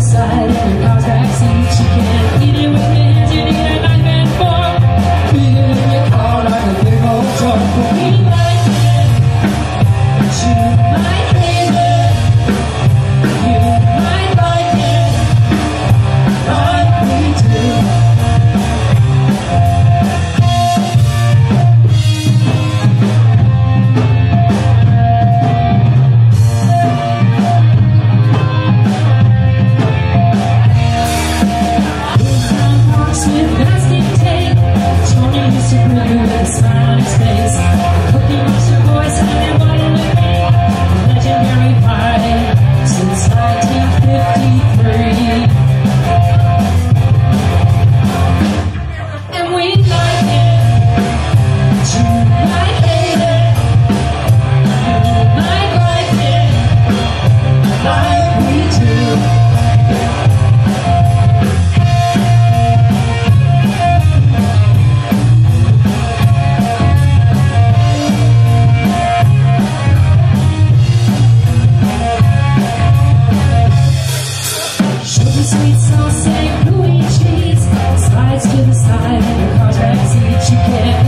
side in the car's backseat. She can't eat it with her hands, you need a knife and fork. Bigger than your car like a big old truck. But we like it, but you might hate it. You might like it, like we do. Sweet sauce and gooey cheese, slides to the side in the car's backseat. You can't